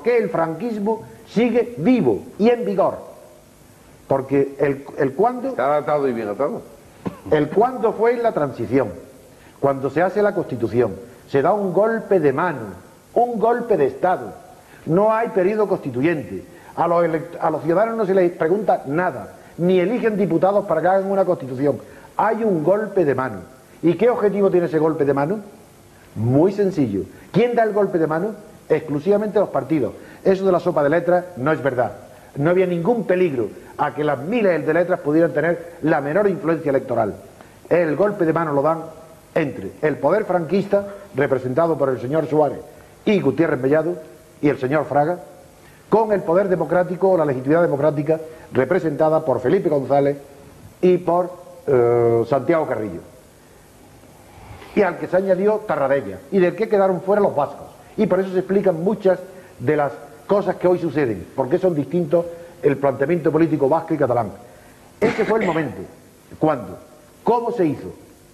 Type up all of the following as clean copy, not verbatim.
qué el franquismo sigue vivo y en vigor. Porque el cuándo... Está atado y bien atado. El cuándo fue en la transición, cuando se hace la Constitución, se da un golpe de mano, un golpe de Estado. No hay periodo constituyente. A los ciudadanos no se les pregunta nada, ni eligen diputados para que hagan una Constitución. Hay un golpe de mano. ¿Y qué objetivo tiene ese golpe de mano? Muy sencillo. ¿Quién da el golpe de mano? Exclusivamente los partidos. Eso de la sopa de letras no es verdad. No había ningún peligro a que las miles de letras pudieran tener la menor influencia electoral. El golpe de mano lo dan entre el poder franquista, representado por el señor Suárez y Gutiérrez Mellado, y el señor Fraga, con el poder democrático o la legitimidad democrática representada por Felipe González y por Santiago Carrillo, y al que se añadió Tarradella, y del que quedaron fuera los vascos. Y por eso se explican muchas de las cosas que hoy suceden, porque son distintos el planteamiento político vasco y catalán. Ese fue el momento. ¿Cuándo? ¿Cómo se hizo?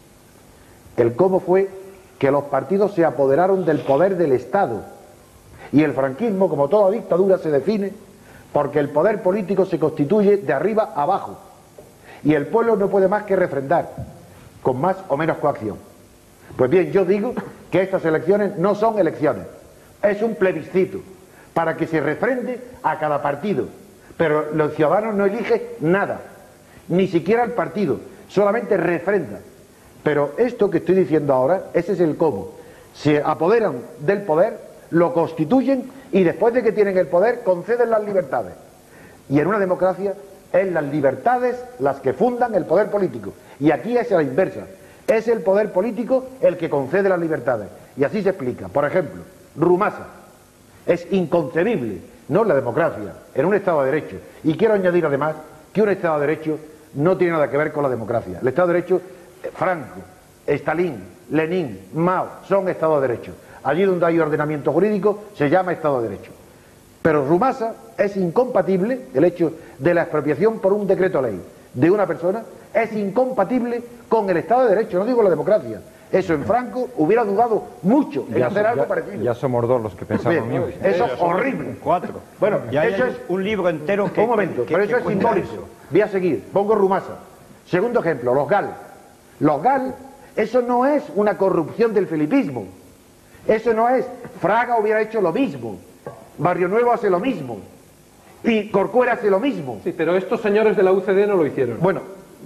El cómo fue que los partidos se apoderaron del poder del Estado. Y el franquismo, como toda dictadura, se define porque el poder político se constituye de arriba a abajo. Y el pueblo no puede más que refrendar, con más o menos coacción. Pues bien, yo digo que estas elecciones no son elecciones, es un plebiscito, para que se refrende a cada partido. Pero los ciudadanos no eligen nada, ni siquiera el partido, solamente refrenda. Pero esto que estoy diciendo ahora, ese es el cómo. Se apoderan del poder, lo constituyen y después de que tienen el poder conceden las libertades. Y en una democracia es las libertades las que fundan el poder político. Y aquí es a la inversa. Es el poder político el que concede las libertades. Y así se explica. Por ejemplo, Rumasa. Es inconcebible, no la democracia, en un Estado de Derecho. Y quiero añadir además que un Estado de Derecho no tiene nada que ver con la democracia. El Estado de Derecho, Franco, Stalin, Lenin, Mao, son Estados de Derecho. Allí donde hay ordenamiento jurídico se llama Estado de Derecho. Pero Rumasa es incompatible, el hecho de la expropiación por un decreto ley de una persona, es incompatible con el Estado de Derecho, no digo la democracia. Eso en Franco hubiera dudado mucho en hacer algo parecido. Ya somos dos los que pensamos lo mismo. Eso es horrible. Cuatro. Bueno, ya eso es un libro entero que... Un momento, pero eso es simbólico. Voy a seguir, pongo Rumasa. Segundo ejemplo, los GAL. Los GAL, eso no es una corrupción del felipismo. Eso no es, Fraga hubiera hecho lo mismo, Barrio Nuevo hace lo mismo, y Corcuera hace lo mismo. Sí, pero estos señores de la UCD no lo hicieron. Bueno,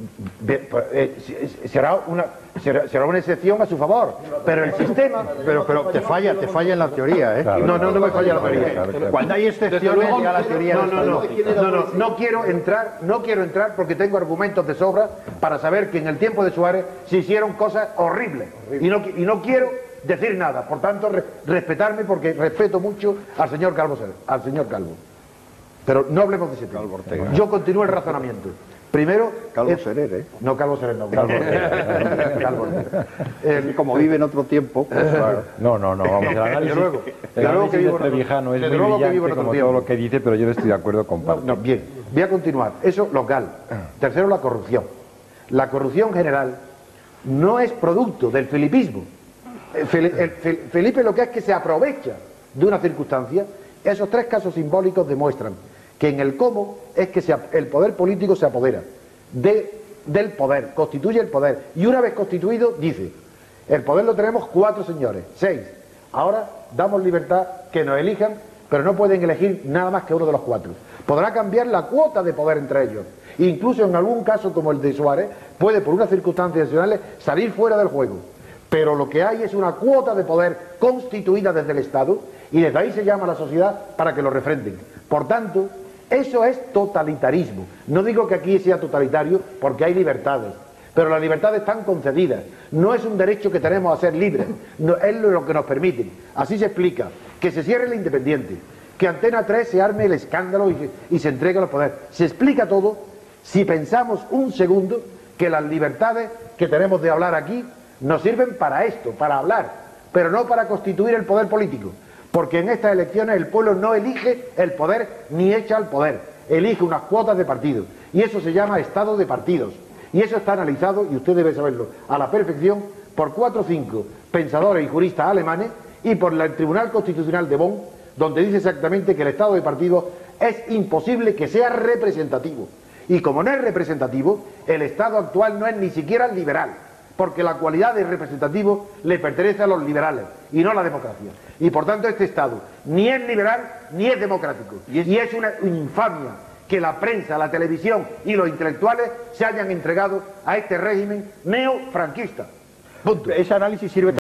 será una excepción a su favor, pero el sistema... Pero te falla en la teoría, ¿eh? Claro, no me falla la teoría. Cuando hay excepciones ya la teoría... No quiero entrar porque tengo argumentos de sobra para saber que en el tiempo de Suárez se hicieron cosas horribles, y no quiero decir nada, por tanto respetarme, porque respeto mucho al señor Calvo. Pero no hablemos de ese tema. Yo continúo el razonamiento. Primero... Calvo Serer, ¿eh? No, Calvo Serer, no. Calvo Serer. Como vive en otro tiempo, pues claro. No, vamos, el análisis de Trevijano es muy brillante como todo lo que dice, pero yo no estoy de acuerdo con parte. No, bien, voy a continuar. Eso, local. Tercero, la corrupción. La corrupción general no es producto del felipismo. Felipe lo que es que se aprovecha de una circunstancia. Esos tres casos simbólicos demuestran que en el cómo es que el poder político se apodera del poder, constituye el poder, y una vez constituido dice, el poder lo tenemos 4 señores, 6, ahora damos libertad que nos elijan, pero no pueden elegir nada más que uno de los 4. Podrá cambiar la cuota de poder entre ellos, incluso en algún caso como el de Suárez puede por unas circunstancias excepcionales salir fuera del juego, pero lo que hay es una cuota de poder constituida desde el Estado, y desde ahí se llama a la sociedad para que lo refrenden. Por tanto, eso es totalitarismo. No digo que aquí sea totalitario porque hay libertades, pero las libertades están concedidas. No es un derecho que tenemos a ser libres, no, es lo que nos permiten. Así se explica que se cierre la Independiente, que Antena 3 se arme el escándalo y se entregue los poderes. Se explica todo si pensamos un segundo que las libertades que tenemos de hablar aquí nos sirven para esto, para hablar, pero no para constituir el poder político. Porque en estas elecciones el pueblo no elige el poder ni echa al poder, elige unas cuotas de partidos, y eso se llama Estado de partidos, y eso está analizado, y usted debe saberlo a la perfección, por 4 o 5 pensadores y juristas alemanes, y por el Tribunal Constitucional de Bonn, donde dice exactamente que el Estado de partidos es imposible que sea representativo. Y como no es representativo, el Estado actual no es ni siquiera liberal, porque la cualidad de representativo le pertenece a los liberales y no a la democracia. Y por tanto este Estado ni es liberal ni es democrático. Y es una infamia que la prensa, la televisión y los intelectuales se hayan entregado a este régimen neofranquista. Punto. Ese análisis sirve